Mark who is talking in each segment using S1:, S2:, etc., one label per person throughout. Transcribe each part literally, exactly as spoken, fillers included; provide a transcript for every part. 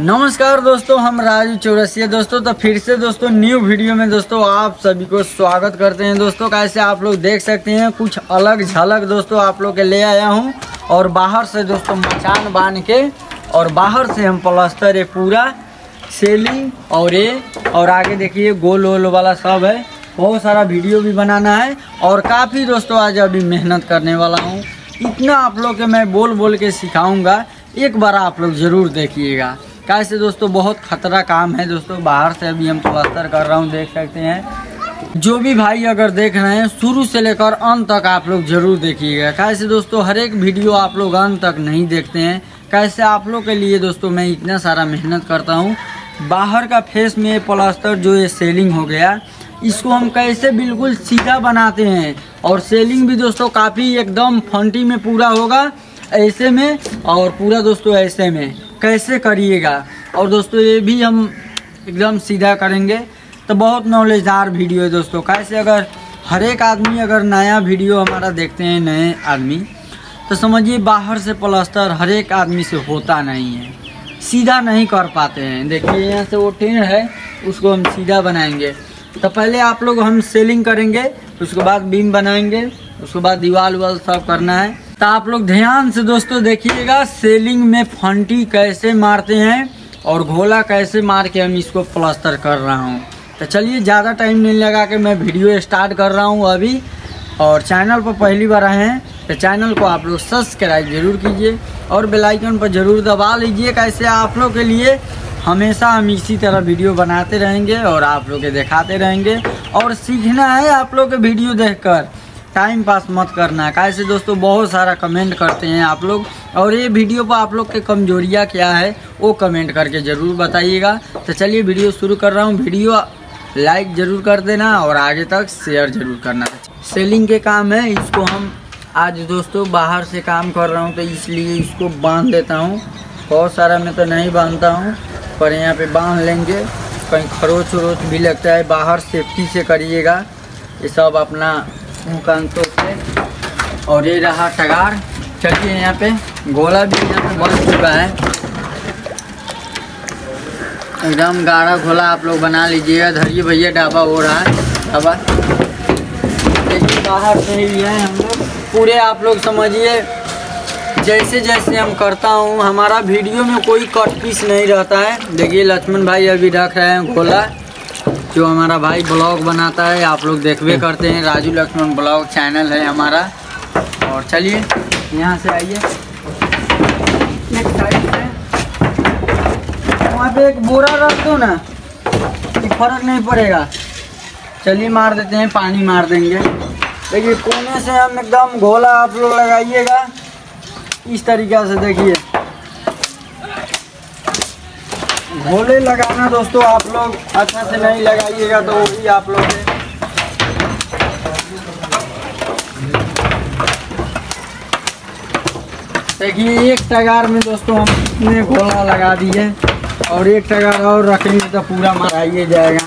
S1: नमस्कार दोस्तों, हम राजू चौरसिया दोस्तों। तो फिर से दोस्तों न्यू वीडियो में दोस्तों आप सभी को स्वागत करते हैं। दोस्तों कैसे आप लोग देख सकते हैं कुछ अलग झलक दोस्तों आप लोग के ले आया हूं। और बाहर से दोस्तों मचान बांध के और बाहर से हम प्लास्टर है पूरा सेलिंग और ये और आगे देखिए गोल वोल वाला सब है। बहुत सारा वीडियो भी बनाना है और काफ़ी दोस्तों आज अभी मेहनत करने वाला हूँ। इतना आप लोग के मैं बोल बोल के सिखाऊंगा, एक बार आप लोग ज़रूर देखिएगा। कैसे दोस्तों बहुत खतरा काम है दोस्तों। बाहर से अभी हम प्लास्टर कर रहा हूँ, देख सकते हैं। जो भी भाई अगर देख रहे हैं शुरू से लेकर अंत तक आप लोग जरूर देखिएगा। कैसे दोस्तों हर एक वीडियो आप लोग अंत तक नहीं देखते हैं। कैसे आप लोग के लिए दोस्तों मैं इतना सारा मेहनत करता हूँ। बाहर का फेस में प्लास्टर जो ये सेलिंग हो गया, इसको हम कैसे बिल्कुल सीधा बनाते हैं। और सेलिंग भी दोस्तों काफ़ी एकदम फंटी में पूरा होगा ऐसे में, और पूरा दोस्तों ऐसे में कैसे करिएगा। और दोस्तों ये भी हम एकदम सीधा करेंगे। तो बहुत नॉलेजदार वीडियो है दोस्तों। कैसे अगर हर एक आदमी अगर नया वीडियो हमारा देखते हैं नए आदमी, तो समझिए बाहर से प्लास्टर हर एक आदमी से होता नहीं है, सीधा नहीं कर पाते हैं। देखिए यहाँ से वो टेढ़ है, उसको हम सीधा बनाएंगे। तो पहले आप लोग हम सेलिंग करेंगे, उसके बाद बीम बनाएंगे, उसके बाद दीवार वाल सब करना है। तो आप लोग ध्यान से दोस्तों देखिएगा सेलिंग में फंटी कैसे मारते हैं और घोला कैसे मार के हम इसको प्लास्टर कर रहा हूँ। तो चलिए ज़्यादा टाइम नहीं लगा के मैं वीडियो स्टार्ट कर रहा हूँ अभी। और चैनल पर पहली बार आए हैं तो चैनल को आप लोग सब्सक्राइब जरूर कीजिए और बेल आइकन पर ज़रूर दबा लीजिए। कैसे आप लोग के लिए हमेशा हम इसी तरह वीडियो बनाते रहेंगे और आप लोग के दिखाते रहेंगे। और सीखना है आप लोग के वीडियो देखकर, टाइम पास मत करना। कैसे दोस्तों बहुत सारा कमेंट करते हैं आप लोग, और ये वीडियो पर आप लोग के कमजोरियाँ क्या है वो कमेंट करके ज़रूर बताइएगा। तो चलिए वीडियो शुरू कर रहा हूँ। वीडियो लाइक ज़रूर कर देना और आगे तक शेयर ज़रूर करना। सेलिंग के काम है, इसको हम आज दोस्तों बाहर से काम कर रहा हूँ तो इसलिए इसको बांध देता हूँ। बहुत सारा मैं तो नहीं बांधता हूँ, पर यहाँ पे बांध लेंगे। कहीं खरोच वरोच भी लगता है, बाहर सेफ्टी से करिएगा ये सब अपना मुकांतों से। और ये रहा टगार। चलिए यहाँ पे गोला भी यहाँ पे बन चुका है, एकदम गाढ़ा घोला आप लोग बना लीजिएगा। धरिए भैया डाबा हो रहा है डाबा। देखिए बाहर से ही है हम लोग पूरे, आप लोग समझिए जैसे जैसे हम करता हूँ। हमारा वीडियो में कोई कट पीस नहीं रहता है। देखिए लक्ष्मण भाई अभी रख रहे हैं घोला, जो हमारा भाई ब्लॉग बनाता है, आप लोग देखबे करते हैं। राजू लक्ष्मण ब्लॉग चैनल है हमारा। और चलिए यहाँ से आइए, एक साइड से वहाँ पे एक बोरा रख दो ना, फर्क नहीं पड़ेगा। चलिए मार देते हैं, पानी मार देंगे। देखिए कोने से हम एकदम घोला आप लोग लगाइएगा इस तरीक़ा से। देखिए घोले लगाना दोस्तों आप लोग अच्छा से नहीं लगाइएगा तो वो भी आप लोग देखिए। एक टगार में दोस्तों हम इतने घोला लगा दिए और एक टगार और रखेंगे तो पूरा मराइए जाएगा।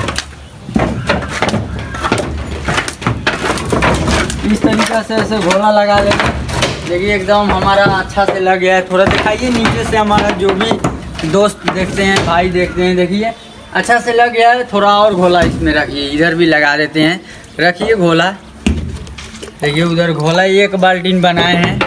S1: इस तरीक़ा से ऐसे घोला लगा लेंगे। देखिए एकदम हमारा अच्छा से लग गया है। थोड़ा दिखाइए नीचे से, हमारा जो भी दोस्त देखते हैं भाई देखते हैं, देखिए अच्छा से लग गया है। थोड़ा और घोला इसमें रखिए, इधर भी लगा देते हैं। रखिए घोला, देखिए उधर घोला एक बाल्टीन बनाए हैं।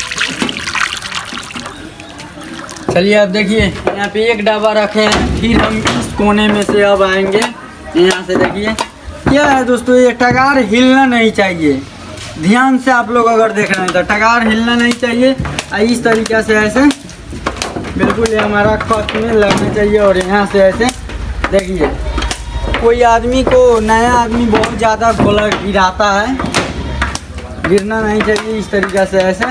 S1: चलिए अब देखिए यहाँ पे एक डब्बा रखे हैं, फिर हम इस कोने में से अब आएंगे यहाँ से। देखिए क्या है दोस्तों, ये टगार हिलना नहीं चाहिए। ध्यान से आप लोग अगर देख रहे हैं तो टगार हिलना नहीं चाहिए। इस तरीक़े से ऐसे बिल्कुल ये हमारा कट में लगना चाहिए। और यहाँ से ऐसे देखिए, कोई आदमी को नया आदमी बहुत ज़्यादा घोला गिराता है, गिरना नहीं चाहिए। इस तरीक़े से ऐसे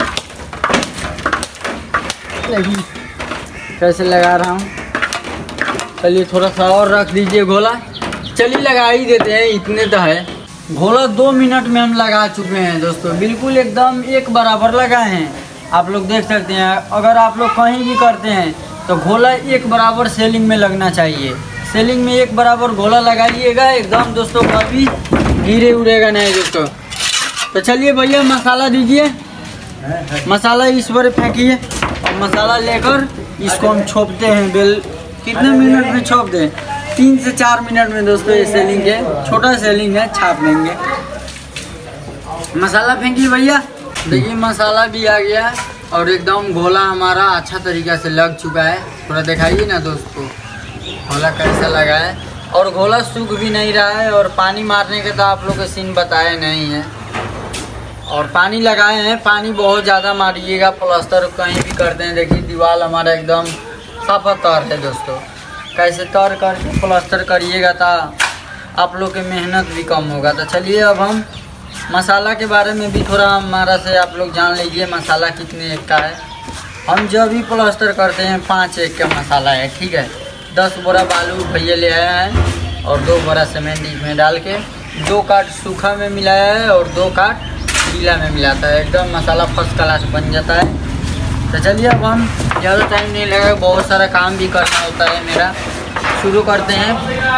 S1: देखिए कैसे लगा रहा हूँ। चलिए थोड़ा सा और रख दीजिए घोला। चलिए लगा ही देते हैं, इतने तो है। घोला दो मिनट में हम लगा चुके हैं दोस्तों, बिल्कुल एकदम एक बराबर लगाए हैं। आप लोग देख सकते हैं, अगर आप लोग कहीं भी करते हैं तो घोला एक बराबर सेलिंग में लगना चाहिए। सेलिंग में एक बराबर घोला लगाइएगा एकदम दोस्तों, कभी गिरे उड़ेगा नहीं दोस्तों। तो चलिए भैया मसाला दीजिए, मसाला इस पर फेंकिए और मसाला लेकर इसको हम छोपते हैं। बेल कितने मिनट में छोप दें? तीन से चार मिनट में दोस्तों ये सेलिंग है, छोटा सेलिंग है, छाप लेंगे। मसाला फेंकिए भैया। देखिए मसाला भी आ गया और एकदम घोला हमारा अच्छा तरीक़ा से लग चुका है। थोड़ा दिखाइए ना दोस्तों घोला कैसा लगा है। और घोला सूख भी नहीं रहा है और पानी मारने के तो आप लोग के सीन बताए नहीं है। और पानी लगाए हैं, पानी बहुत ज़्यादा मारिएगा, प्लास्टर कहीं भी करते हैं। देखिए दीवार हमारा एकदम साफा तर है दोस्तों। कैसे तर करके प्लास्टर करिएगा तो आप लोग की मेहनत भी कम होगा। तो चलिए अब हम मसाला के बारे में भी थोड़ा हमारा से आप लोग जान लीजिए मसाला कितने एक का है। हम जब भी प्लास्टर करते हैं पाँच एक का मसाला है, ठीक है। दस बोरा बालू भैया ले आया है और दो बोरा सीमेंट इसमें डाल के दो काट सूखा में मिलाया है और दो काट गीला में मिलाता है। एकदम मसाला फर्स्ट क्लास बन जाता है। तो चलिए अब हम ज़्यादा टाइम नहीं लगेगा, बहुत सारा काम भी करना होता है मेरा। शुरू करते हैं।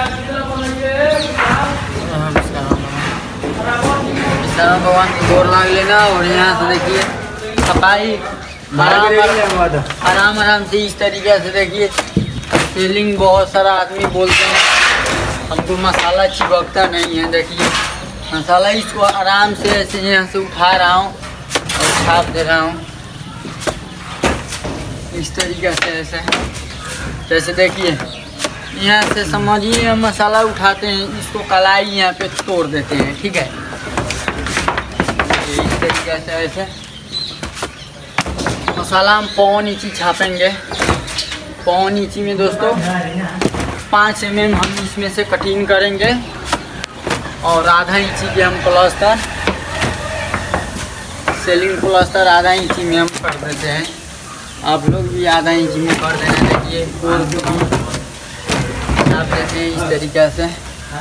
S1: भगवान की गोर लाग लेना और यहाँ से देखिए सफाई आराम आराम आराम से इस तरीके से देखिए सेलिंग। बहुत सारा आदमी बोलते हैं हमको मसाला चिपकता नहीं है। देखिए मसाला इसको आराम से ऐसे यहाँ से उठा रहा हूँ और छाप दे रहा हूँ इस तरीके से। ऐसे जैसे देखिए यहाँ से समझिए हम मसाला उठाते हैं, इसको कलाई यहाँ पे तोड़ देते हैं, ठीक है। इस तरीके से ऐसे मसाला हम पौन इंची छापेंगे। पौन इंची में दोस्तों पाँच एम एम हम इसमें से कटिंग करेंगे और आधा इंची के हम प्लास्टर सेलिंग प्लास्टर आधा इंची में हम कर देते हैं। आप लोग भी आधा इंची में कर देना। देखिए गोल को हम छाप देते हैं इस तरीक़े से।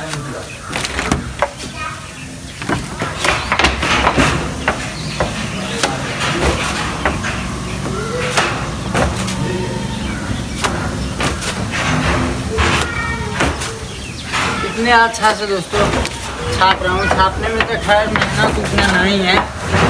S1: इतने अच्छा से दोस्तों छाप रहा हूँ। छापने में तो खैर मेहनत उतना नहीं है।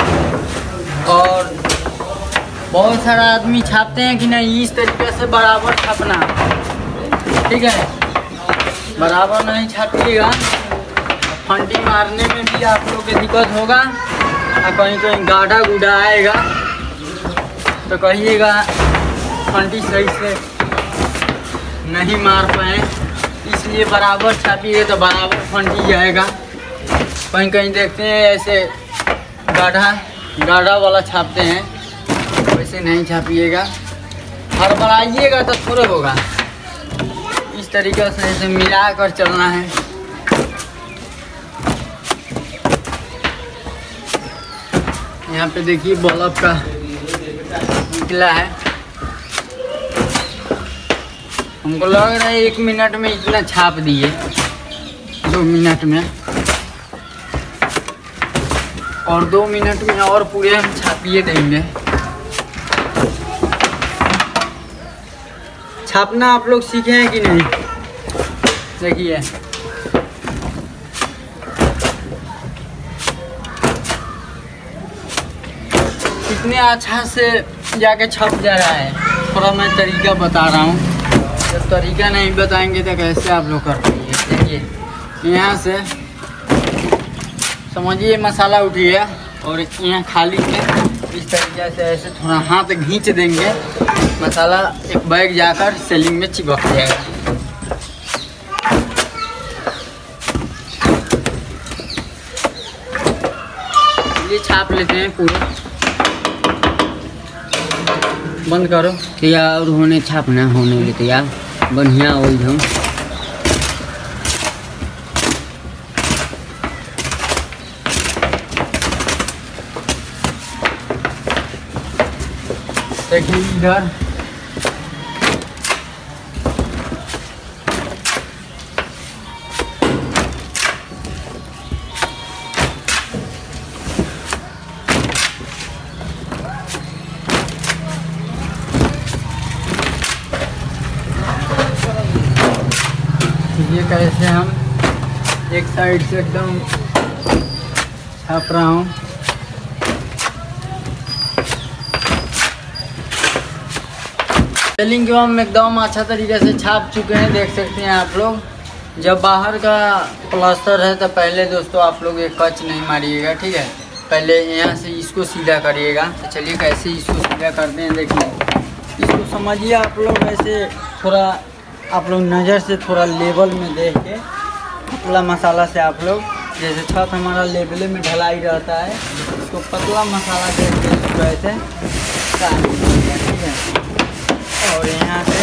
S1: और बहुत सारा आदमी छापते हैं कि नहीं इस तरीके से बराबर छापना, ठीक है। बराबर नहीं छापिएगा फंटी मारने में भी आप लोग के दिक्कत होगा और कहीं कहीं गाढ़ा गुढ़ा आएगा तो कहिएगा फंटी सही से नहीं मार पाए। इसलिए बराबर छापिए तो बराबर फंटी जाएगा। कहीं कहीं देखते हैं ऐसे गाढ़ा गाढ़ा वाला छापते हैं, वैसे नहीं छापिएगा। हड़बड़ाइएगा तो थोड़े होगा। इस तरीके से ऐसे मिला कर चलना है। यहाँ पे देखिए बल्ब का निकला है। हमको लग रहा है एक मिनट में इतना छाप दिए, दो मिनट में और दो मिनट में और पूरे हम छापिए देंगे। छापना आप लोग सीखे हैं कि नहीं? देखिए कितने अच्छा से जाके छप जा रहा है। थोड़ा मैं तरीका बता रहा हूँ, जब तरीका नहीं बताएंगे तो कैसे आप लोग कर पाएंगे। देखिए यहाँ से समझिए मसाला उठ गया और यहाँ खाली है। इस तरीके से ऐसे थोड़ा हाथ खींच देंगे, मसाला एक बैग जाकर सेलिंग में चिपक जाएगा। ये छाप लेते हैं पूरा। बंद करो तैयार होने छापना होने के तैयार बढ़िया हो हम। देखिए इधर ये कैसे हम एक साइड से एकदम छाप रहा हूँ। सीलिंग को हम एकदम अच्छा तरीके से छाप चुके हैं, देख सकते हैं आप लोग। जब बाहर का प्लास्टर है तो पहले दोस्तों आप लोग एक कच नहीं मारिएगा, ठीक है। पहले यहाँ से इसको सीधा करिएगा। तो चलिए कैसे इसको सीधा करते हैं, देखिए। इसको समझिए आप लोग, ऐसे थोड़ा आप लोग नज़र से थोड़ा लेवल में देख के पतला मसाला से आप लोग, जैसे छत हमारा लेवल में ढलाई रहता है, इसको पतला मसाला देख के इसको ऐसे ठीक है। और यहाँ से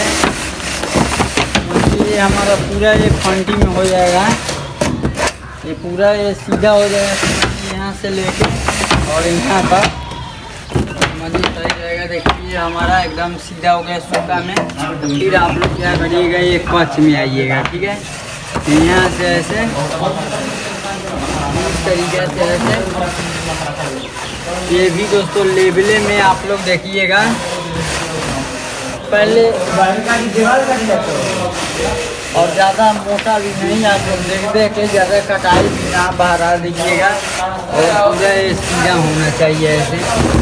S1: ये हमारा पूरा ये फंटी में हो जाएगा, ये पूरा ये सीधा हो जाएगा यहाँ से लेके और यहाँ तक मज़े सही रहेगा। देखिए हमारा एकदम सीधा हो गया सूखा में। तो फिर आप लोग क्या करिएगा, ये कच में आइएगा, ठीक है। यहाँ से ऐसे इस तरीके से ऐसे, ये भी दोस्तों लेवले में आप लोग देखिएगा। पहले और ज़्यादा मोटा भी नहीं, आप लोग देख देख के ज़्यादा कटाई भी ना बाहर दीजिएगा और पूरा सीधा होना चाहिए ऐसे।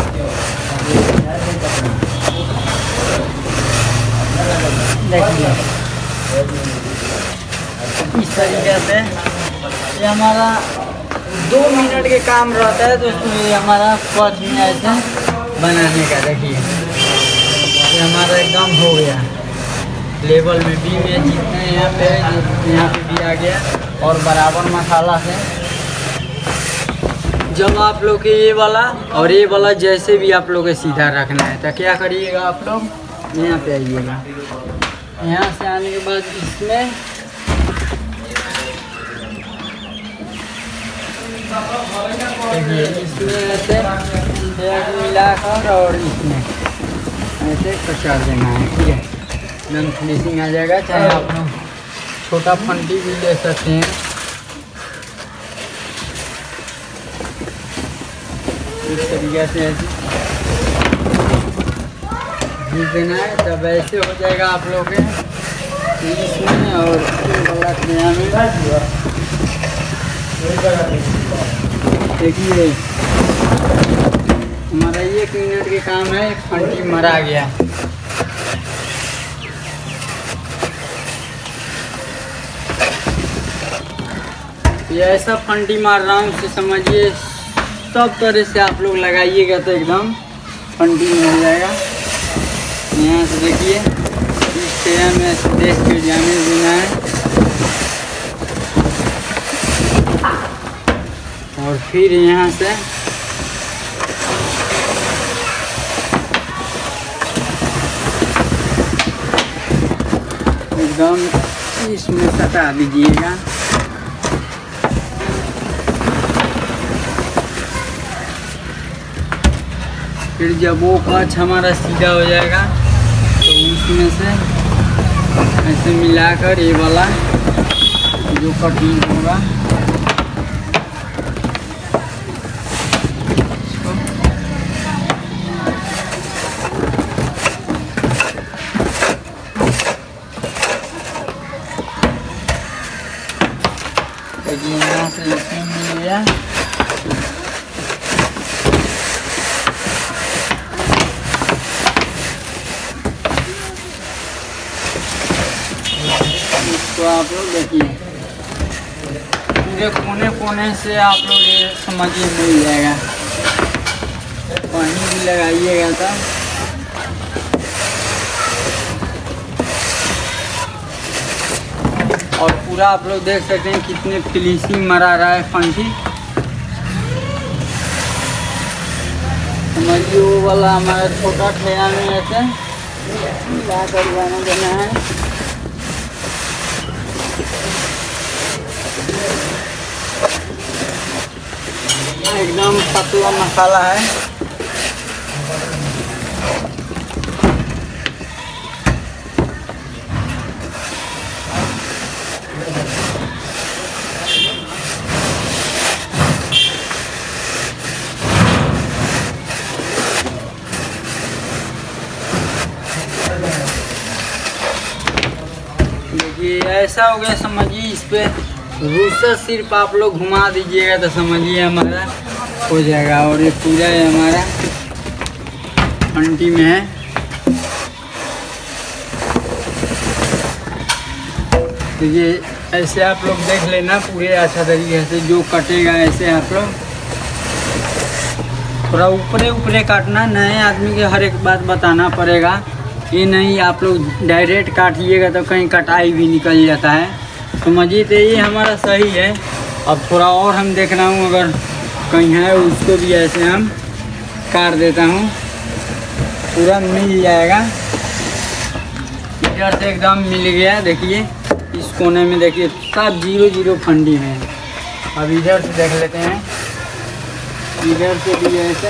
S1: देखिए इस तरीके से ये हमारा दो मिनट के काम रहता है दोस्तों, ये हमारा कच में ऐसे बनाने का। देखिए ये हमारा एकदम हो गया लेवल में भी में, जितने यहाँ पे यहाँ पे भी आ गया और बराबर मसाला से। जब आप लोग के ये वाला और ये वाला जैसे भी आप लोग के सीधा रखना है, तो क्या करिएगा, आप लोग यहाँ पे आइएगा। यहाँ से आने के बाद इसमें देखिए इसमें ऐसे मिलाकर और इसमें ऐसे कचर देना है, ठीक है। एकदम फिनिशिंग आ जाएगा। चाहे आप लोग छोटा फंटी भी ले सकते हैं, इस तरीके से ऐसे घिस देना है, तब ऐसे हो जाएगा आप लोग के इसमें और देखिए हमारा एक मिनट के काम है, फंटी मरा गया। ये ऐसा फंटी मार रहा हूँ, उसे समझिए सब तरह से आप लोग लगाइएगा तो एकदम फंटी में हो जाएगा। यहाँ से देखिए इस तरह में ऐसे देख के जाने देना है और फिर यहाँ से एकदम इसमें सटा दीजिएगा। फिर जब वो कच हमारा सीधा हो जाएगा तो उसमें से ऐसे मिलाकर ये वाला जो कटिंग होगा देखिए यहाँ से इसमें मिल गया। तो आप लोग देखिए पूरे कोने कोने से आप लोग ये समझिए मिल जाएगा। पानी भी लगाइएगा तब। और पूरा आप लोग देख सकते हैं कितने फिनिशिंग मरा रहा है फंटी। समझिए वो वाला हमारा छोटा ठेला में ऐसे मिला कर जाना देना है। एकदम पतला मसाला है। देखिए ऐसा हो गया, समझिए इस पे रूसर सिर्फ आप लोग घुमा दीजिएगा तो समझिए हमारा हो जाएगा। और ये पूरा है हमारा फंटी में है। तो ये ऐसे आप लोग देख लेना पूरे अच्छा तरीके से, जो कटेगा ऐसे आप लोग थोड़ा ऊपरे ऊपरे काटना। नए आदमी के हर एक बात बताना पड़ेगा, ये नहीं आप लोग डायरेक्ट काटिएगा तो कहीं कटाई भी निकल जाता है। समझिए, तो ये हमारा सही है। अब थोड़ा और हम देख रहा हूँ, अगर कहीं है उसको भी ऐसे हम काट देता हूँ, पूरा मिल जाएगा। इधर से एकदम मिल गया, देखिए इस कोने में देखिए सब जीरो जीरो फंडी में है। अब इधर से देख लेते हैं, इधर से भी ऐसे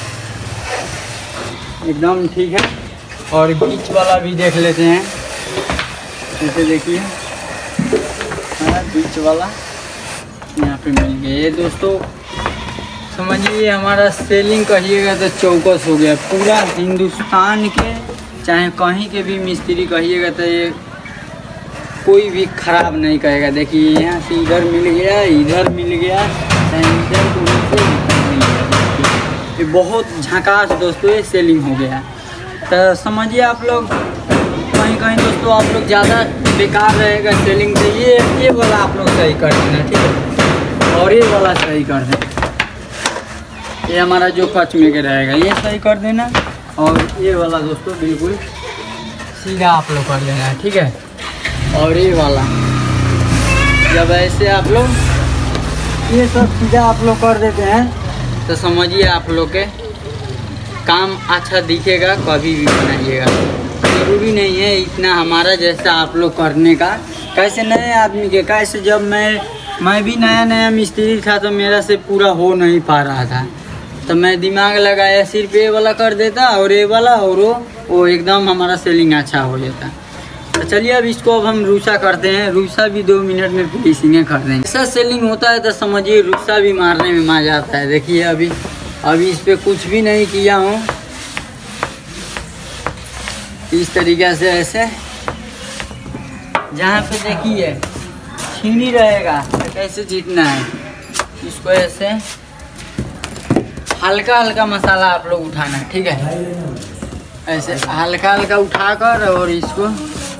S1: एकदम ठीक है। और बीच वाला भी देख लेते हैं, ऐसे देखिए हमारा बीच वाला यहाँ पे मिल गया। ये दोस्तों समझिए हमारा सेलिंग कहिएगा तो चौकस हो गया। पूरा हिंदुस्तान के चाहे कहीं के भी मिस्त्री कहिएगा तो ये कोई भी ख़राब नहीं कहेगा। देखिए यहाँ से इधर मिल गया, इधर मिल गया, चाहे इधर को नीचे मिल गया। ये बहुत झकास दोस्तों ये सेलिंग हो गया। तो समझिए आप लोग कहीं कहीं दोस्तों आप लोग ज़्यादा बेकार रहेगा सेलिंग से, ये ये वाला आप लोग सही कर देना, ठीक है। और ये वाला सही कर देना, ये हमारा जो कच में के रहेगा ये सही कर देना। और ये वाला दोस्तों बिल्कुल सीधा आप लोग कर लेना, ठीक है। और ये वाला जब ऐसे आप लोग ये सब सीधा आप लोग कर देते हैं तो समझिए आप लोग के काम अच्छा दिखेगा, कभी भी बनाइएगा। ज़रूरी नहीं है इतना हमारा जैसा आप लोग करने का। कैसे नए आदमी के, कैसे जब मैं मैं भी नया नया मिस्त्री था तो मेरा से पूरा हो नहीं पा रहा था, तो मैं दिमाग लगाया सिर्फ ये वाला कर देता और ये वाला, और वो वो एकदम हमारा सेलिंग अच्छा हो जाता। तो चलिए अब इसको अब हम रूसा करते हैं। रूसा भी दो मिनट में फिनिशिंग कर देंगे। ऐसा सेलिंग होता है तो समझिए रूसा भी मारने में मजा आता है। देखिए अभी अभी इस पर कुछ भी नहीं किया हूँ, इस तरीक़े से ऐसे जहाँ पे देखिए छीनी रहेगा तो कैसे जीतना है, इसको ऐसे हल्का हल्का मसाला आप लोग उठाना, ठीक है। ऐसे हल्का हल्का उठाकर और इसको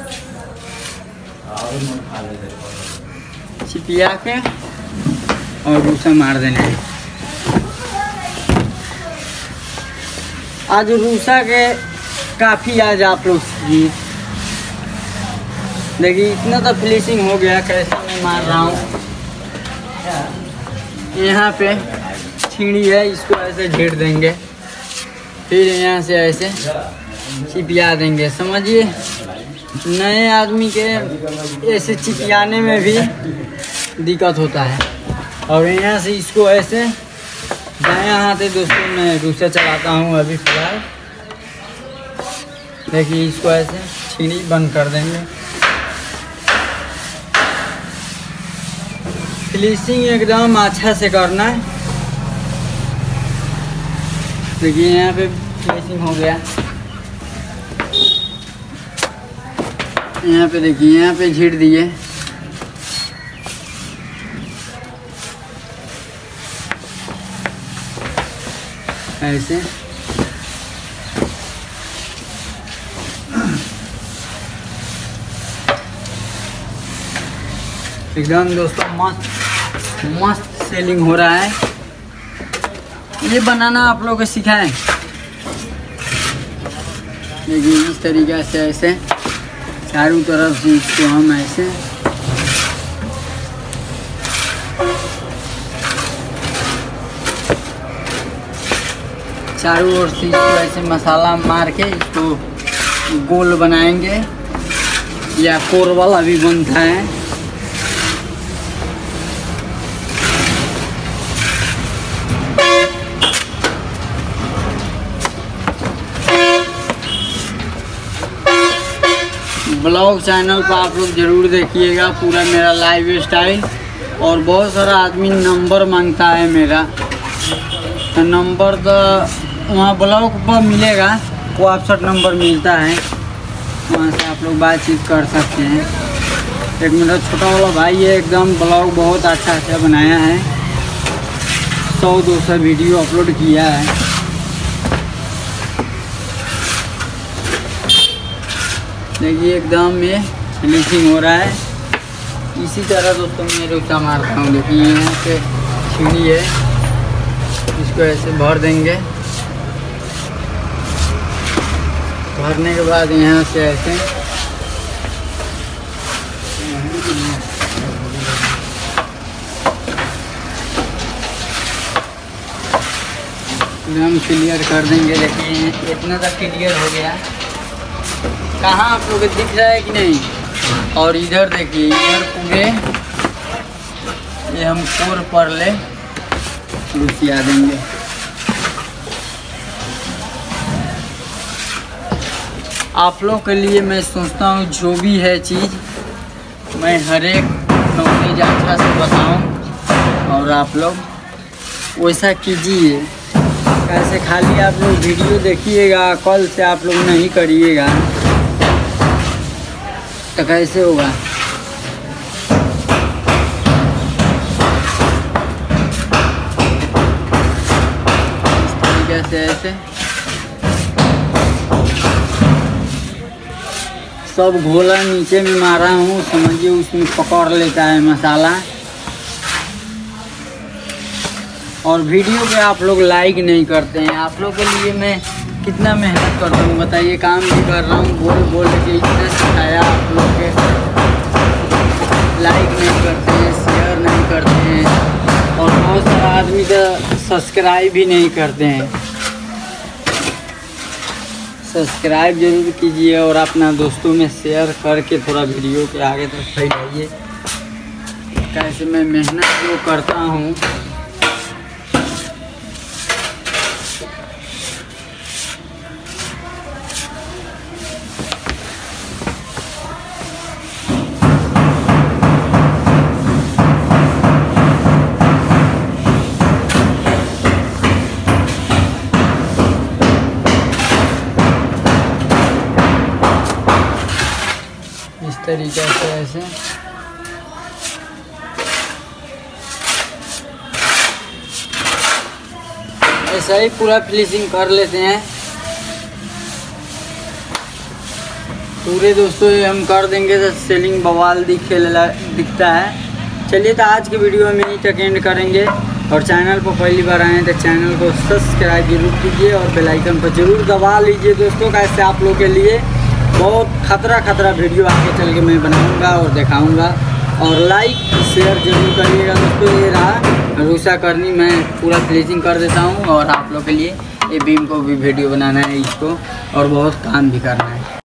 S1: छिपिया के और रूसा मार देना है। आज रूसा के काफ़ी आज आप लोग सीखिए। देखिए इतना तो फिनिशिंग हो गया, कैसे मैं मार रहा हूँ। यहाँ पे छीड़ी है, इसको ऐसे घेर देंगे, फिर यहाँ से ऐसे चिपिया देंगे। समझिए नए आदमी के ऐसे चिपियाने में भी दिक्कत होता है। और यहाँ से इसको ऐसे दायां हाथ है दोस्तों, मैं रूसा चलाता हूँ अभी फिलहाल। देखिए इसको ऐसे छीड़ी बंद कर देंगे। फिनिशिंग एकदम अच्छा से करना है। देखिए यहाँ पे फिनिशिंग हो गया। यहाँ पे देखिए यहाँ पे झीट दिए। ऐसे एकदम दोस्तों मस्त मस्त सेलिंग हो रहा है। ये बनाना आप लोगों को सिखाएं। देखिए इस तरीक़े से ऐसे चारों तरफ से इसको हम ऐसे चारों ओर से इसको ऐसे मसाला मार के इसको गोल बनाएंगे, या कोर वाला भी बनता है। ब्लॉग चैनल पर आप लोग ज़रूर देखिएगा पूरा मेरा लाइव स्टाइल। और बहुत सारा आदमी नंबर मांगता है मेरा, तो नंबर तो वहाँ ब्लॉग पर मिलेगा, व्हाट्सएप नंबर मिलता है, वहाँ से आप लोग बातचीत कर सकते हैं। एक मेरा छोटा वाला भाई है, एकदम ब्लॉग बहुत अच्छा अच्छा बनाया है, सौ दो सौ वीडियो अपलोड किया है। देखिए एकदम ये फिनिशिंग हो रहा है। इसी तरह दोस्तों मैं रुचा मारता हूँ। देखिए यहाँ से छीड़ी है, इसको ऐसे भर देंगे। भरने के बाद यहाँ से ऐसे हम क्लियर कर देंगे। देखिए इतना तक क्लियर हो गया। कहाँ आप लोग दिख रहा है कि नहीं? और इधर देखिए, इधर पूरे ये हम कोर पर ले घुसिया देंगे। आप लोग के लिए मैं सोचता हूँ जो भी है चीज़ मैं हर एक नॉलेज अच्छा से बताऊँ और आप लोग वैसा कीजिए। कैसे खाली आप लोग वीडियो देखिएगा, कल से आप लोग नहीं करिएगा तो कैसे होगा? इस तरीके से ऐसे सब घोला नीचे में मारा हूँ, समझिए उसमें पकड़ लेता है मसाला। और वीडियो पे आप लोग लाइक नहीं करते हैं। आप लोग के लिए मैं कितना मेहनत करता हूँ बताइए, काम भी कर रहा हूँ, बोल बोल के इतना सिखाया, आप लोग के लाइक नहीं करते हैं, शेयर नहीं करते हैं और बहुत सारा आदमी का सब्सक्राइब भी नहीं करते हैं। सब्सक्राइब जरूर कीजिए और अपना दोस्तों में शेयर करके थोड़ा वीडियो के आगे तक फैलाइए। कैसे मैं मेहनत जो करता हूँ इस तरीके से ऐसे ऐसा ही पूरा फिनिशिंग कर लेते हैं पूरे दोस्तों। ये हम कर देंगे तो सेलिंग बवाल दिखे दिखता है। चलिए तो आज के वीडियो में ही तक एंड करेंगे और चैनल पर पहली बार आए तो चैनल को सब्सक्राइब जरूर कीजिए और बेल आइकन पर जरूर दबा लीजिए दोस्तों। कैसे आप लोग के लिए बहुत खतरा खतरा वीडियो आगे चल के मैं बनाऊंगा और दिखाऊंगा। और लाइक शेयर जरूर करिएगा दोस्तों। ये रहा रुचा करनी, मैं पूरा फिनिशिंग कर देता हूँ और आप लोग के लिए ये बीम को भी वीडियो बनाना है इसको और बहुत काम भी करना है।